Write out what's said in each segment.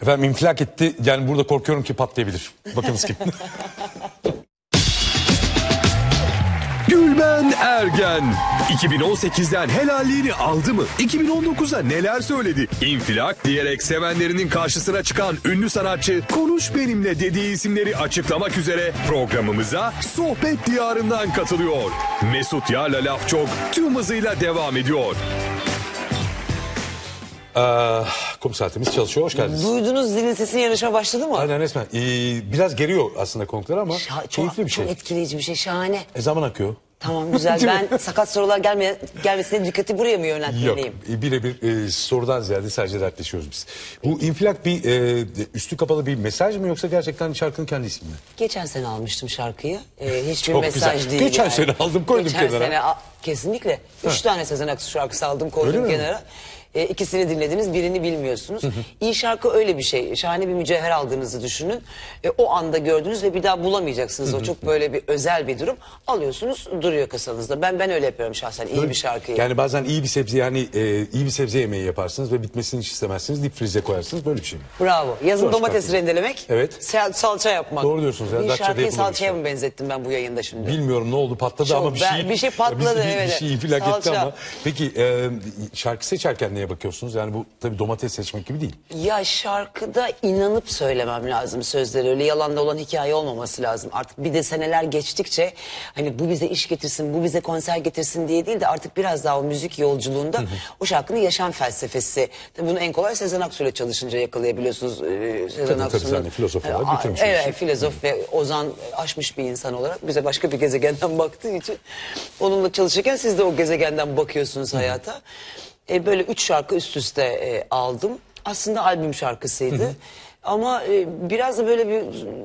Efendim infilak etti. Yani burada korkuyorum ki patlayabilir. Bakınız kim. Gülben Ergen 2018'den helalliğini aldı mı? 2019'da neler söyledi? İnfilak diyerek sevenlerinin karşısına çıkan ünlü sanatçı konuş benimle dediği isimleri açıklamak üzere programımıza Sohbet Diyarı'ndan katılıyor. Mesut Yar'la Laf Çok tüm hızıyla devam ediyor. Kum saatimiz çalışıyor. Hoş geldiniz. Duydunuz zilin sesi, yarışma başladı mı? Aynen resmen. Biraz geriyor aslında konuklar ama keyifli bir şey. Çok etkileyici bir şey, şahane. Zaman akıyor. Tamam, güzel. Ben sakat sorular gelmesine dikkati buraya mı yöneltmeliyim? Yok. Birebir sorudan ziyade sadece dertleşiyoruz biz. Bu infilak bir üstü kapalı bir mesaj mı yoksa gerçekten şarkının kendi ismi mi? Geçen sene almıştım şarkıyı. Hiçbir Çok mesaj güzel. değil. Geçen yani. sene aldım, koydum Geçen kenara. Sene, kesinlikle. 3 tane Sezen Aksu şarkısı aldım, koydum Öyle mi? kenara. İkisini dinlediniz, birini bilmiyorsunuz. İyi şarkı öyle bir şey. Şahane bir mücevher aldığınızı düşünün. O anda gördünüz ve bir daha bulamayacaksınız. O çok böyle bir özel bir durum. Alıyorsunuz, duruyor kasanızda. Ben öyle yapıyorum şahsen, iyi bir şarkıyı. Yani bazen iyi bir sebze iyi bir sebze yemeği yaparsınız ve bitmesini hiç istemezsiniz. Dip frize koyarsınız. Böyle bir şey mi? Bravo. Yazın Zor domates çıkartıyor. rendelemek, Evet. salça yapmak. Doğru diyorsunuz ya, Bir Datça'da şarkıyı yapılır bir salçaya şey. mı benzettim ben bu yayında şimdi? Bilmiyorum ne oldu, patladı ama bir şey patladı, bir evet. şey infilak etti Salça. ama. Peki şarkı seçerken neye bakıyorsunuz? Yani bu tabii domates seçmek gibi değil. Ya şarkıda inanıp söylemem lazım sözleri. Öyle yalanda olan hikaye olmaması lazım. Artık bir de seneler geçtikçe hani bu bize iş getirsin, bu bize konser getirsin diye değil de artık biraz daha o müzik yolculuğunda o şarkının yaşam felsefesi. Tabii bunu en kolay Sezen Aksu ile çalışınca yakalayabiliyorsunuz. Sezen Tabii yani filozof olarak bitirmiş. Evet, filozof ve ozan aşmış bir insan olarak bize başka bir gezegenden baktığı için onunla çalışırken siz de o gezegenden bakıyorsunuz hayata. Böyle 3 şarkı üst üste aldım. Aslında albüm şarkısıydı. Ama biraz da böyle bir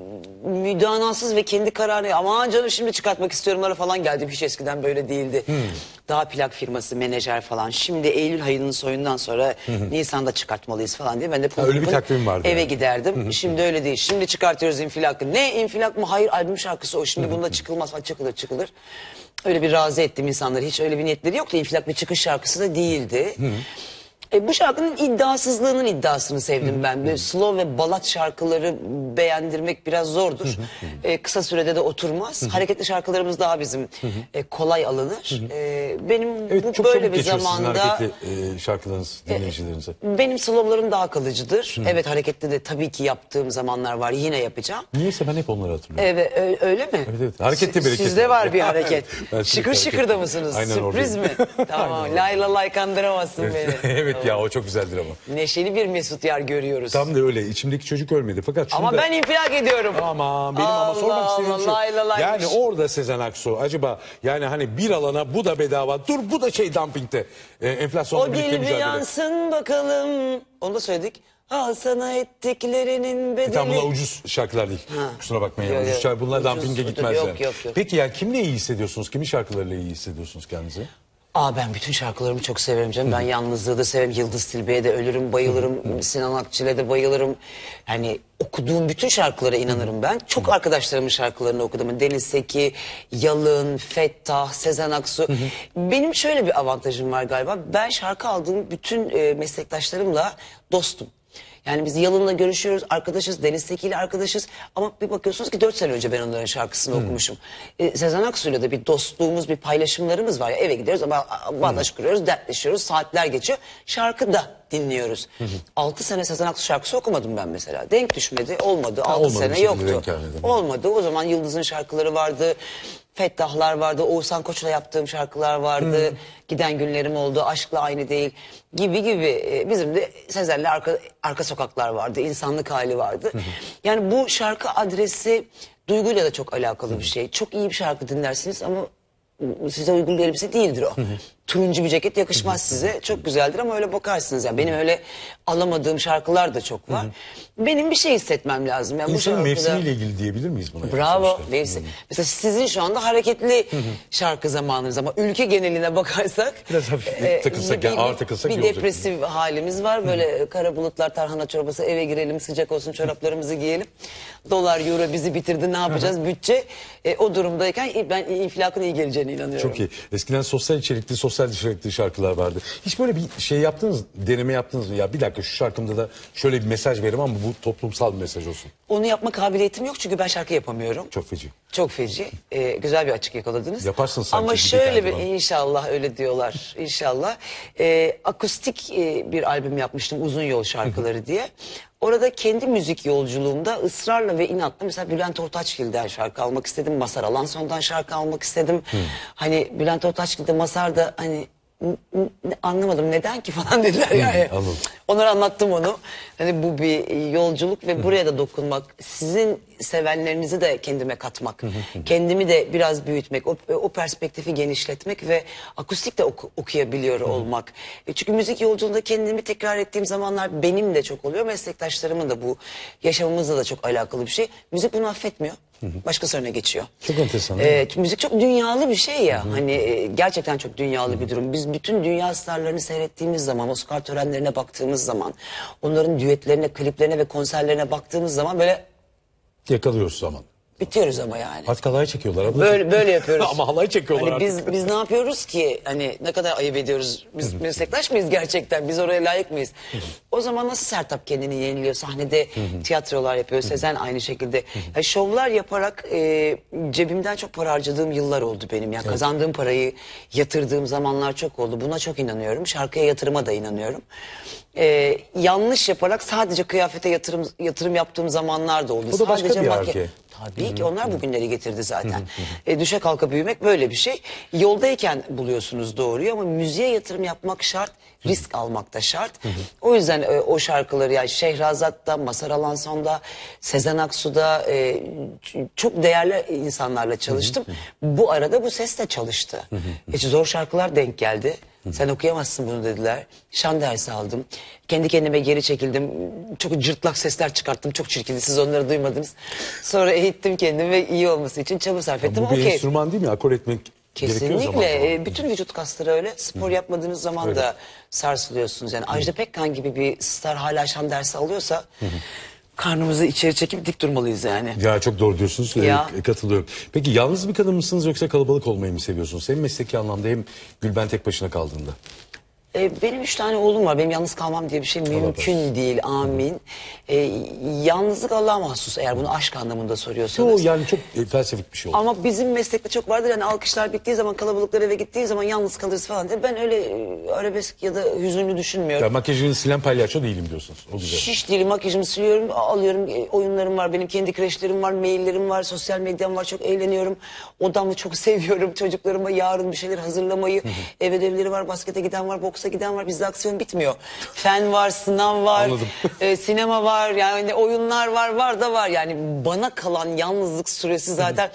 müdanasız ve kendi kararı, aman canım şimdi çıkartmak istiyorumlara falan geldim. Hiç eskiden böyle değildi. Daha plak firması, menajer falan. Şimdi Eylül ayının soyundan sonra Nisan'da çıkartmalıyız falan diye. Ben de öyle bir takvim vardı eve yani. giderdim. Şimdi öyle değil. Şimdi çıkartıyoruz infilakı. Ne infilak mı? Hayır, albüm şarkısı o. Şimdi bunda çıkılmaz falan. Çıkılır. Öyle bir razı ettim insanları. Hiç öyle bir niyetleri yoktu. İnfilak bir çıkış şarkısı da değildi. Bu şarkının iddiasızlığının iddiasını sevdim ben. Böyle slow ve balat şarkıları beğendirmek biraz zordur. Kısa sürede de oturmaz. Hareketli şarkılarımız daha bizim kolay alınır. Benim Evet, bu çok böyle çabuk bir geçiyor sizin zamanda hareketli şarkılarınız dinleyicilerinize. benim slowlarım daha kalıcıdır. Evet, hareketli de tabii ki yaptığım zamanlar var. Yine yapacağım. Niyeyse ben hep onları hatırlıyorum. Evet, öyle mi? Evet. Hareketli bereket. Sizde var bir hareket. Ben Şıkır sürekli şıkırda hareketli. mısınız? Aynen Sürpriz mi? oradayım. Tamam. Aynen Layla lay kandıramazsın beni. Evet ya, o çok güzeldir ama. Neşeli bir Mesut Yar görüyoruz. Tam da öyle. İçimdeki çocuk ölmedi. Fakat şunu Ama da... ben infilak ediyorum. Ama benim Allah sormak istediğim Allah, şu. layla laymış. Yani orada Sezen Aksu acaba yani hani bir alana bu da bedava, dur bu da dumpingte. Enflasyonla O birlikte dil bir mücadele. yansın bakalım. Onu da söyledik. Al sana ettiklerinin bedeli. Tam bunlar ucuz şarkılar değil. Kusura bakmayın. Yok, Ucuz yok. şarkı, bunlar Ucuz, dumpinge ucuz. gitmez Yok, yani. yok. Peki yani kimle iyi hissediyorsunuz? Kimin şarkılarıyla iyi hissediyorsunuz kendinizi? Ben bütün şarkılarımı çok severim canım. Ben yalnızlığı da severim. Yıldız Tilbe'ye de ölürüm, bayılırım. Sinan Akçil'e de bayılırım. Yani okuduğum bütün şarkılara inanırım ben. Çok arkadaşlarımın şarkılarını okudum. Deniz Seki, Yalın, Fettah, Sezen Aksu. Benim şöyle bir avantajım var galiba. Ben şarkı aldığım bütün meslektaşlarımla dostum. Yani biz Yalın'la görüşüyoruz, arkadaşız, Deniz Seki ile arkadaşız. Ama bir bakıyorsunuz ki 4 sene önce ben onların şarkısını okumuşum. Sezen Aksu'yla da bir dostluğumuz, bir paylaşımlarımız var. Ya, eve gidiyoruz ama bağdaş kuruyoruz, dertleşiyoruz, saatler geçiyor. Şarkı da dinliyoruz. 6 sene Sezen Aksu şarkısı okumadım ben mesela. Denk düşmedi, olmadı. 6 olmadı, bir sene şekilde yoktu. denk gelmedi. Olmadı. O zaman Yıldız'ın şarkıları vardı. Fettahlar vardı, Oğuzhan Koç'la yaptığım şarkılar vardı, Giden Günlerim Oldu, Aşkla Aynı Değil gibi. Bizim de Sezen'le arka sokaklar vardı, insanlık hali vardı. Yani bu şarkı adresi duyguyla da çok alakalı bir şey. Çok iyi bir şarkı dinlersiniz ama size uygun bir elbise değildir o. Turuncu bir ceket yakışmaz size. Çok güzeldir ama öyle bakarsınız. Yani benim öyle alamadığım şarkılar da çok var. Benim bir şey hissetmem lazım. Yani İnsanın şarkıda... mevsimiyle ilgili diyebilir miyiz buna? Bravo. Sonuçta? Mevsim. Mesela sizin şu anda hareketli şarkı zamanınız ama ülke geneline bakarsak Biraz hafif takılsak, yani ağır takılsak iyi bir olacak. depresif halimiz var. Böyle kara bulutlar, tarhana çorbası, eve girelim, sıcak olsun, çoraplarımızı giyelim. Dolar, euro bizi bitirdi, ne yapacağız? Bütçe o durumdayken ben infilakın iyi geleceğine inanıyorum. Çok iyi. Eskiden sosyal içerikli, sosyal düşürekli şarkılar vardı. Hiç böyle bir şey yaptınız, deneme yaptınız mı? Ya bir dakika şu şarkımda da şöyle bir mesaj veririm ama bu toplumsal bir mesaj olsun. Onu yapma kabiliyetim yok çünkü ben şarkı yapamıyorum. Çok feci. Çok feci. Güzel bir açık yakaladınız. Yaparsın sanki Ama gibi şöyle geldi bir bana. inşallah öyle diyorlar. İnşallah. Akustik bir albüm yapmıştım Uzun Yol Şarkıları diye. Orada kendi müzik yolculuğumda ısrarla ve inatla mesela Bülent Ortaçgil'den şarkı almak istedim. Mazhar Alanson'dan şarkı almak istedim. Hani Bülent Ortaçgil'de Mazhar da hani anlamadım neden ki falan dediler yani. Anladım. Onlara anlattım onu. Hani bu bir yolculuk ve buraya da dokunmak. Sizin sevenlerinizi de kendime katmak. Kendimi de biraz büyütmek. O perspektifi genişletmek ve akustik de okuyabiliyor olmak. Çünkü müzik yolculuğunda kendimi tekrar ettiğim zamanlar benim de çok oluyor. Meslektaşlarımın da bu yaşamımızla da çok alakalı bir şey. Müzik bunu affetmiyor. Başkası önüne geçiyor. Çok enteresan. Müzik çok dünyalı bir şey ya. Hani gerçekten çok dünyalı bir durum. Biz bütün dünya starlarını seyrettiğimiz zaman, Oscar törenlerine baktığımız zaman, onların düetlerine, kliplerine ve konserlerine baktığımız zaman böyle Yakalıyoruz zaman. bitiyoruz ama yani. Artık halay çekiyorlar. Abla. Böyle yapıyoruz. Ama halay çekiyorlar hani artık. biz ne yapıyoruz ki? Hani ne kadar ayıp ediyoruz. Biz meslektaş mıyız gerçekten? Biz oraya layık mıyız? O zaman nasıl Sertab kendini yeniliyor? Sahnede tiyatrolar yapıyor. Sezen aynı şekilde. Yani şovlar yaparak cebimden çok para harcadığım yıllar oldu benim. Yani kazandığım parayı yatırdığım zamanlar çok oldu. Buna çok inanıyorum. Şarkıya yatırıma da inanıyorum. Yanlış yaparak sadece kıyafete yatırım yaptığım zamanlar da oldu. O da başka Sadece bir makya- arke. Tabii ki onlar bugünleri getirdi zaten. Düşe kalka büyümek böyle bir şey. Yoldayken buluyorsunuz doğruyu ama müziğe yatırım yapmak şart, risk almak da şart. O yüzden o şarkıları yani Şehrazat'ta, Mazhar Alanson'da, Sezen Aksu'da çok değerli insanlarla çalıştım. Bu arada bu ses de çalıştı. Hiç zor şarkılar denk geldi. Sen okuyamazsın bunu dediler. Şan dersi aldım. Kendi kendime geri çekildim. Çok cırtlak sesler çıkarttım. Çok çirkindi. Siz onları duymadınız. Sonra eğittim kendimi ve iyi olması için çaba sarf ettim. Bu bir Okey. enstrüman değil mi? Akor etmek gerekiyor zaman. Kesinlikle. Bütün vücut kasları öyle. Spor yapmadığınız zaman da sarsılıyorsunuz. Yani Ajda Pekkan gibi bir star hala şan dersi alıyorsa karnımızı içeri çekip dik durmalıyız yani. Ya çok doğru diyorsunuz. Ya. Katılıyorum. Peki yalnız bir kadın mısınız yoksa kalabalık olmayı mı seviyorsunuz? Hem mesleki anlamda hem Gülben tek başına kaldığında. Benim 3 tane oğlum var. Benim yalnız kalmam diye bir şey mümkün değil. Amin. Yalnızlık Allah'a mahsus eğer bunu aşk anlamında O soruyorsanız. yani çok felsefik bir şey oldu. Ama bizim meslekte çok vardır. Yani alkışlar bittiği zaman, kalabalıklar eve gittiği zaman yalnız kalırız falan diye. Ben öyle arabesk ya da hüzünlü düşünmüyorum. Ya makyajını silen palyaço değilim diyorsunuz. O güzel. Hiç değilim, makyajımı siliyorum, alıyorum, oyunlarım var, benim kendi kreşlerim var, maillerim var, sosyal medyam var, çok eğleniyorum. Odamı çok seviyorum, çocuklarıma yarın bir şeyler hazırlamayı, ev ödevleri var, baskete giden var, boksa giden var, bizde aksiyon bitmiyor. Fen var, sınav var, Anladım. Sinema var, yani oyunlar var da var. Yani bana kalan yalnızlık süresi zaten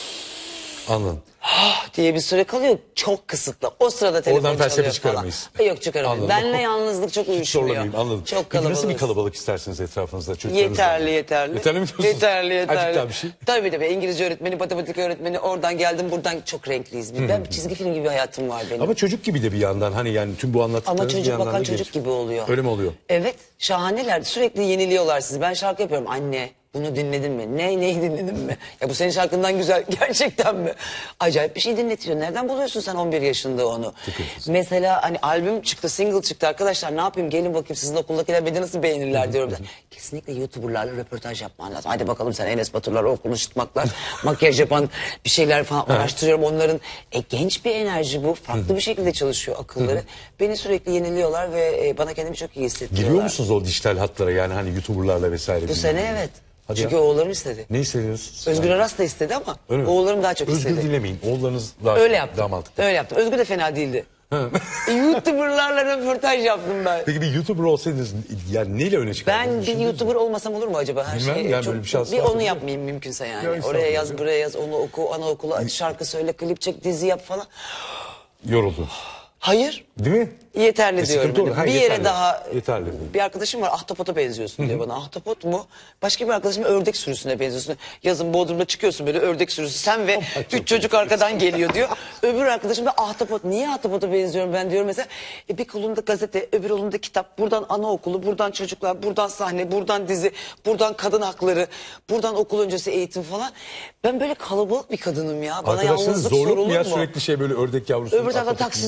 Anladım. diye bir süre kalıyor. Çok kısıtlı. O sırada telefon Oradan felsefe çalıyor çıkaramayız. falan. Yok çıkaramayız. Anladım. Benle yalnızlık çok Hiç uyuşmuyor. zorlamayayım anladım. Çok Peki nasıl bir kalabalığız. kalabalık istersiniz etrafınızda? Çocuklarınızla? Yeterli. Yeterli mi diyorsunuz? Yeterli. Azıcık daha bir şey. Tabii. İngilizce öğretmeni, matematik öğretmeni, oradan geldim buradan çok renkliyiz. Ben bir çizgi film gibi bir hayatım var benim. Ama çocuk gibi de bir yandan hani yani tüm bu anlattıklarınız Ama bir çocuk yandan bakan da çocuk gelişim. gibi oluyor. Öyle mi oluyor? Evet, şahaneler. Sürekli yeniliyorlar sizi. Ben şarkı yapıyorum. Anne, bunu dinledin mi? Neyi dinledin mi? Ya bu senin şarkından güzel. Gerçekten mi? Acayip bir şey dinletiyor. Nereden buluyorsun sen 11 yaşında onu? Mesela hani albüm çıktı, single çıktı. Arkadaşlar ne yapayım? Gelin bakayım sizin okuldakiler beni nasıl beğenirler diyorum. Kesinlikle YouTuber'larla röportaj yapman lazım. Hadi bakalım sen Enes Batur'lar, o konuşturmaklar, makyaj yapan bir şeyler falan araştırıyorum. Onların genç bir enerji bu. Farklı bir şekilde çalışıyor akılları. Beni sürekli yeniliyorlar ve bana kendimi çok iyi hissettiriyorlar. Giriyor musunuz o dijital hatlara yani hani YouTuber'larla vesaire? Bu sene evet. Hadi Çünkü ya. oğullarım istedi. Ne hissediyorsunuz? Özgür Aras da istedi ama Öyle mi? oğullarım daha çok Özgür istedi. dilemeyin. Oğullarınız daha Öyle yaptım. daha mantıklı. Öyle yaptım. Özgür de fena değildi. YouTuber'larla röportaj yaptım ben. Peki bir YouTuber olsaydınız yani neyle öne çıkardınız? Ben bir Düşündünüz mü? YouTuber olmasam olur mu acaba? Her Bilmem, şey yani çok, böyle bir şans bir var onu mı? yapmayayım mümkünse yani. Ya Oraya estağfurullah. yaz, buraya yaz, onu oku, anaokulu aç, şarkı söyle, klip çek, dizi yap falan. Yoruldunuz. Hayır. Değil mi? Yeterli diyorum. sıkıntı olur. Hani Ha, bir yere yeterli. daha Yeterli. bir arkadaşım var, ahtapota benziyorsun diyor bana. Ahtapot mu? Başka bir arkadaşım ördek sürüsüne benziyorsun. Yazın Bodrum'da çıkıyorsun böyle ördek sürüsü. Sen ve 3 çocuk arkadan geliyor diyor. Öbür arkadaşım da ahtapot. Niye ahtapota benziyorum ben diyorum mesela. Bir kolunda gazete, öbür kolunda kitap. Buradan anaokulu, buradan çocuklar, buradan sahne, buradan dizi, buradan kadın hakları, buradan okul öncesi eğitim falan. Ben böyle kalabalık bir kadınım ya. Bana Arkadaşlarınız yalnızlık zorluk sorulur mu mu? ya sürekli şey böyle ördek yavrusu? Öbür tarafta taksiz plakaları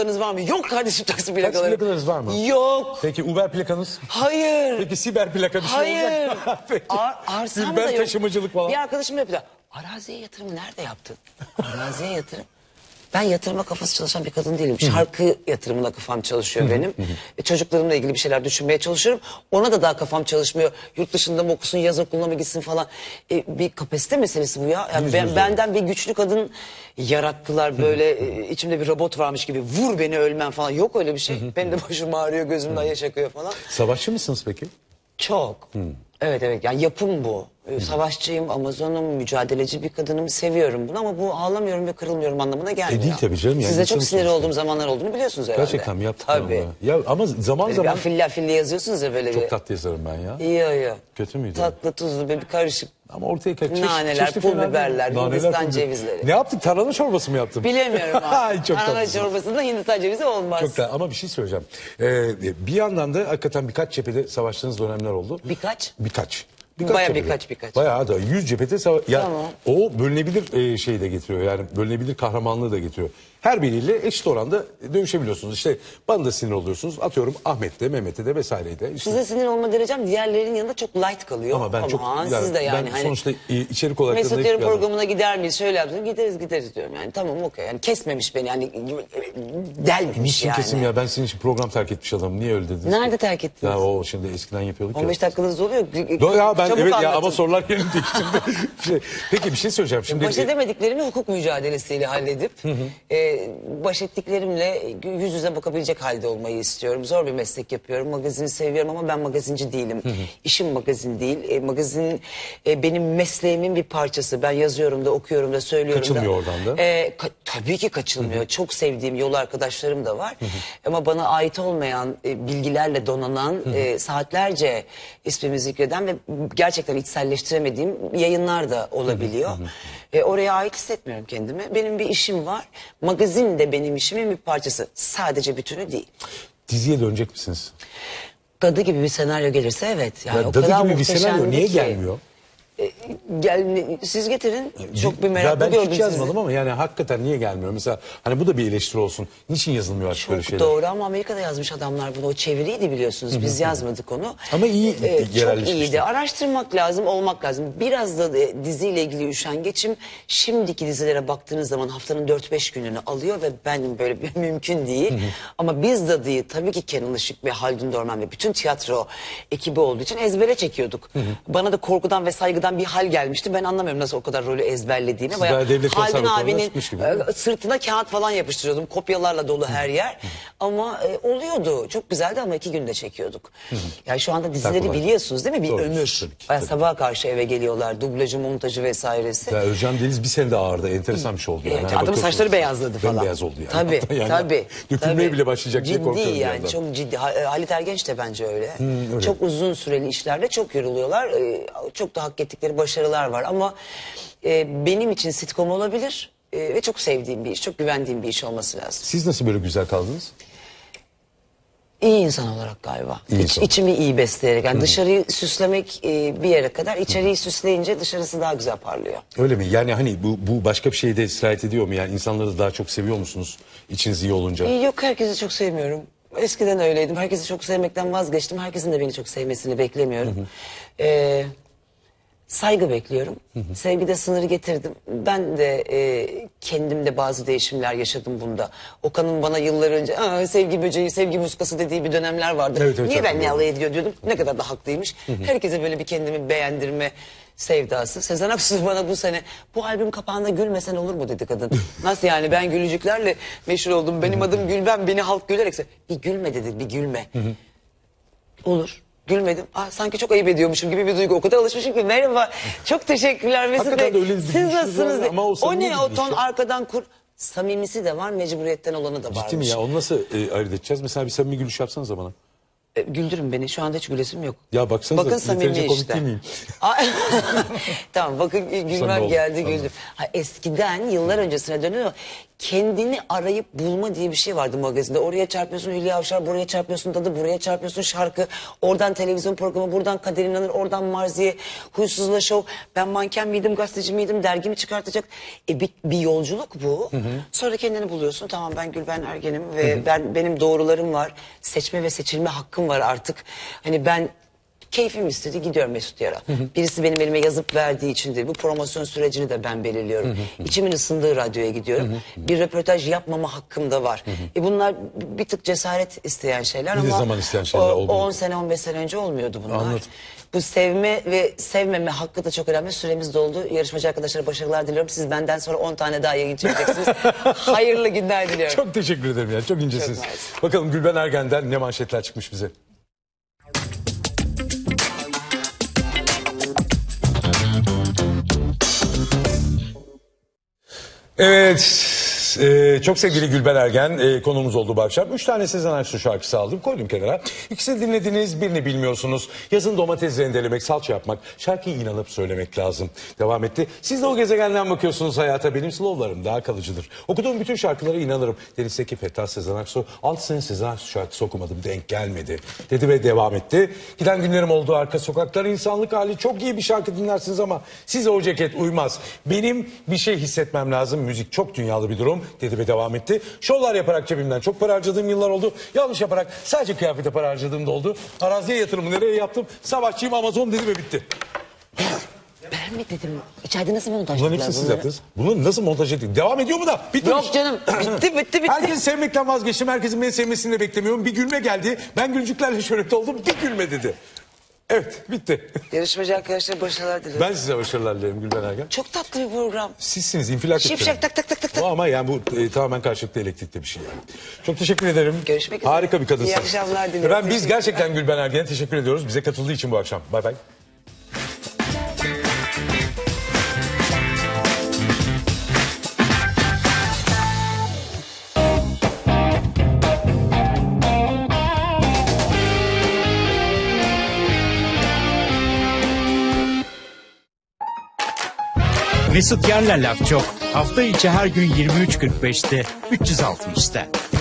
plakalarınız var mı? Yok kardeşim taksi Taksi plakaları. plakalarınız var mı? Yok. Peki Uber plakanız? Hayır. Peki siber plaka bir şey Hayır. olacak mı? Peki. Arsam Uber da yok. taşımacılık falan. Bir arkadaşım yapıyor. Araziye yatırımı nerede yaptın? Araziye yatırım. Ben yatırıma kafası çalışan bir kadın değilim. Şarkı yatırımına kafam çalışıyor benim. Çocuklarımla ilgili bir şeyler düşünmeye çalışıyorum. Ona da daha kafam çalışmıyor. Yurt dışında mı okusun, yaz okuluna mı gitsin falan. Bir kapasite meselesi bu ya. Yani benden bir güçlü kadın yarattılar böyle. İçimde bir robot varmış gibi. Vur beni ölmem falan. Yok öyle bir şey. Benim de başım ağrıyor, gözümden yaş akıyor falan. Savaşçı mısınız peki? Çok. Evet evet yani yapım bu. Savaşçıyım, Amazonum, mücadeleci bir kadınım, seviyorum bunu ama bu ağlamıyorum ve kırılmıyorum anlamına gelmiyor. değil tabii canım, yani Size çok insanın sinir sonuçta. olduğum zamanlar olduğunu biliyorsunuz herhalde. Gerçekten mi yaptık? Tabii. Ya ama zaman Bir zaman afilli afilli yazıyorsunuz ya böyle çok bir. tatlı yazarım ben ya. İyi. Kötü müydü? Tatlı tuzlu bir karışık. Ama ortaya Naneler, çeşitli pul fena değil. biberler, Naneler, Hindistan pul biber. cevizleri. Ne yaptık? Tarhana çorbası mı yaptım? Bilemiyorum Ay, abi. çok Tarhana tatlısın. çorbasında Hindistan cevizi olmaz. Çok da ama bir şey söyleyeceğim. Bir yandan da hakikaten birkaç cephede savaştığınız dönemler oldu. Birkaç? Birkaç. Bayağı cephede. birkaç. Bayağı da 100 cephede ya Tamam. o bölünebilir şeyi de getiriyor. Yani bölünebilir kahramanlığı da getiriyor. Her biriyle eşit oranda dövüşebiliyorsunuz. İşte bana da sinir oluyorsunuz. Atıyorum Ahmet'te, Mehmet'te de vesaireydi. İşte. Size sinir olma derecem diğerlerinin yanında çok light kalıyor. Ama ben çok siz de yani. ben sonuçta içerik olarak Mesut naif yarın bir adamım. programına gider miyiz? Şöyle yapsın. Gideriz diyorum yani. Tamam okey. Yani kesmemiş beni yani delmemiş Niçin yani. kesim ya, ben senin için program terk etmiş adamım. Niye öyle dediniz? Nerede ki? terk ettiniz? Ya o şimdi eskiden yapıyorduk 15 ya. dakikanız oluyor. Ya ben Çabuk evet ya anlatın. ama sorular yerini değiştirdi. Peki bir şey söyleyeceğim. Şimdi Baş edemediklerimi hukuk mücadelesiyle halledip baş ettiklerimle yüz yüze bakabilecek halde olmayı istiyorum. Zor bir meslek yapıyorum. Magazini seviyorum ama ben magazinci değilim. İşim magazin değil. Magazin benim mesleğimin bir parçası. Ben yazıyorum da okuyorum da söylüyorum Kaçılmıyor da. oradan da. Tabii ki kaçılmıyor. Çok sevdiğim yol arkadaşlarım da var. Ama bana ait olmayan bilgilerle donanan saatlerce ismimi zikreden ve gerçekten içselleştiremediğim yayınlar da olabiliyor. Oraya ait hissetmiyorum kendimi. Benim bir işim var. Magazin de benim işimin bir parçası. Sadece bütünü değil. diziye dönecek misiniz? Dadı gibi bir senaryo gelirse evet. Yani Ya, o Dadı kadar gibi bir muhteşemdi senaryo niye ki. gelmiyor? Siz getirin. Çok bir Ya meraklı ben gördüm hiç sizi. yazmadım ama yani hakikaten niye gelmiyor? Mesela hani bu da bir eleştiri olsun. Niçin yazılmıyor artık böyle Çok şeyler? doğru ama Amerika'da yazmış adamlar bunu. O çeviriydi biliyorsunuz. Biz yazmadık onu. Ama iyi Çok yerelleşmişti. iyiydi. Araştırmak lazım, olmak lazım. Biraz da diziyle ilgili üşengeçim. Şimdiki dizilere baktığınız zaman haftanın 4-5 gününü alıyor ve ben böyle bir mümkün değil. Ama biz Dadı'yı tabii ki Kenan Işık ve Haldun Dorman ve bütün tiyatro ekibi olduğu için ezbere çekiyorduk. Bana da korkudan ve saygıdan bir hal gelmişti. Ben anlamıyorum nasıl o kadar rolü ezberlediğini. Siz Bayağı daha devlet Haldun konservatuvarına abinin çıkmış gibi. sırtına kağıt falan yapıştırıyordum. Kopyalarla dolu her yer. Ama oluyordu. Çok güzeldi ama 2 günde çekiyorduk. Yani şu anda dizileri kolay. biliyorsunuz değil mi? Bir Doğru, ömür. tabii ki, Bayağı tabii. sabaha karşı eve geliyorlar. Dublajı, montajı vesairesi. Ya Özcan Deniz bir sene de ağırdı. Enteresan bir şey oldu. Yani. Evet, Hani adamın bakıyorsunuz, saçları beyazladı falan. Bembeyaz oldu yani. Tabii, Hatta yani tabii. dökülmeye tabii. bile başlayacak diye korkuyorum. Ciddi bir yani yandan. çok ciddi. Halit Ergenç de bence öyle. öyle. Çok uzun süreli işlerde çok yoruluyorlar. Çok da hak ettikleri başarılar var ama benim için sitcom olabilir ve çok sevdiğim bir iş, çok güvendiğim bir iş olması lazım. Siz nasıl böyle güzel kaldınız? İyi insan olarak galiba. İyi insan. İçimi iyi besleyerek. Yani dışarıyı süslemek bir yere kadar, içeriği süsleyince dışarısı daha güzel parlıyor. Öyle mi? Yani hani bu başka bir şeyde sirayet ediyor mu? Yani insanları da daha çok seviyor musunuz? İçiniz iyi olunca. Yok herkesi çok sevmiyorum. Eskiden öyleydim. Herkesi çok sevmekten vazgeçtim. Herkesin de beni çok sevmesini beklemiyorum. Saygı bekliyorum. Sevgide sınırı getirdim. Ben de kendimde bazı değişimler yaşadım bunda. Okan'ın bana yıllar önce sevgi böceği, sevgi muskası dediği bir dönemler vardı. Evet, evet, Niye ben ne hatırlıyorum. alay ediyor diyordum. Ne kadar da haklıymış. Herkese böyle bir kendimi beğendirme sevdası. Sezen Aksu bana bu sene bu albüm kapağında gülmesen olur mu dedi kadın. Nasıl yani, ben gülücüklerle meşhur oldum. Benim adım Gülben, beni halk gülerek bir gülme dedi, bir gülme. Olur. Gülmedim. Sanki çok ayıp ediyormuşum gibi bir duygu. O kadar alışmışım ki. Merhaba. Çok teşekkürler Mesut Hakikaten Bey. öyle bir Siz gülüşünüz nasılsınız? var ama o O samimi ne bir o gülüş ton ya. arkadan kur. Samimisi de var, mecburiyetten olanı da varmış. Ciddi mi ya? Onu nasıl ayırt edeceğiz? Mesela bir samimi gülüş yapsanıza bana. Güldürün beni. Şu anda hiç gülesim yok. Ya baksanıza, Bakın samimi yeterince komik işte. değil miyim? Tamam bakın Samimi gülmem oldum, geldi tamam. güldüm. Eskiden yıllar öncesine dönüyor. kendini arayıp bulma diye bir şey vardı magazinde. Oraya çarpıyorsun Hülya Avşar, buraya çarpıyorsun Dadı, buraya çarpıyorsun şarkı. Oradan televizyon programı, buradan Kader İnanır, oradan Marziye, Huysuzla Show. Ben manken miydim, gazeteci miydim, dergi mi çıkartacak? Bir yolculuk bu. Sonra kendini buluyorsun. Tamam, ben Gülben Ergen'im ve benim doğrularım var. Seçme ve seçilme hakkım var artık. Hani ben keyfim istedi, gidiyorum Mesut Yar'a. Birisi benim elime yazıp verdiği için değil. Bu promosyon sürecini de ben belirliyorum. İçimin ısındığı radyoya gidiyorum. Bir röportaj yapmama hakkım da var. Bunlar bir tık cesaret isteyen şeyler Bir de ama zaman isteyen şeyler oldu. 10 sene 15 sene önce olmuyordu bunlar. Anladım. Bu sevme ve sevmeme hakkı da çok önemli. Süremiz doldu. Yarışmacı arkadaşlara başarılar diliyorum. Siz benden sonra 10 tane daha yayın çekeceksiniz. Hayırlı günler diliyorum. Çok teşekkür ederim ya. Çok incesiniz. Çok nice. Bakalım Gülben Ergen'den ne manşetler çıkmış bize. Evet, çok sevgili Gülben Ergen konuğumuz oldu bu akşam. 3 tane Sezen Aksu şarkısı aldım, koydum kenara. İkisini dinlediniz, birini bilmiyorsunuz. Yazın domates rendelemek, salça yapmak, şarkıya inanıp söylemek lazım. Devam etti. Siz de o gezegenden bakıyorsunuz hayata. Benim slowlarım daha kalıcıdır. Okuduğum bütün şarkılara inanırım. Deniz Seki, Fettah Sezen Aksu. 6 sene Sezen Aksu şarkısı okumadım, denk gelmedi dedi ve devam etti. Giden günlerim oldu, arka sokaklar, insanlık hali. Çok iyi bir şarkı dinlersiniz ama size o ceket uymaz. Benim bir şey hissetmem lazım. Müzik çok dünyalı bir durum dedi ve devam etti. Şovlar yaparak cebimden çok para harcadığım yıllar oldu. Yanlış yaparak sadece kıyafete para harcadığım da oldu. Araziye yatırımı nereye yaptım? Savaşçıyım Amazon dedi ve bitti. Ben mi dedim? İçeride nasıl montaj Bunların ettiler hepsini siz bunları? yaptınız. Bunu nasıl montaj ettik? Devam ediyor mu da? Bitti. Yok canım. Bitti. Herkesi sevmekten vazgeçtim. Herkesin beni sevmesini de beklemiyorum. Bir gülme geldi. Ben gülcüklerle şöhret oldum. Bir gülme dedi. Evet, bitti. Yarışmacı arkadaşlara başarılar diliyorum. Ben size başarılar dilerim Gülben Ergen. Çok tatlı bir program. Sizsiniz, infilak Şipşak ettirin. tak tak tak tak tak. Bu ama yani bu tamamen karşılıklı elektrikli bir şey yani. Çok teşekkür ederim. Görüşmek üzere. Harika bir kadınsınız. İyi akşamlar diliyorum. Efendim biz Teşekkürler. gerçekten Gülben Ergen'e teşekkür ediyoruz. Bize katıldığı için bu akşam. Bay bay. Mesut Yerler Laf Çok. Hafta içi her gün 23.45'te 360'ta.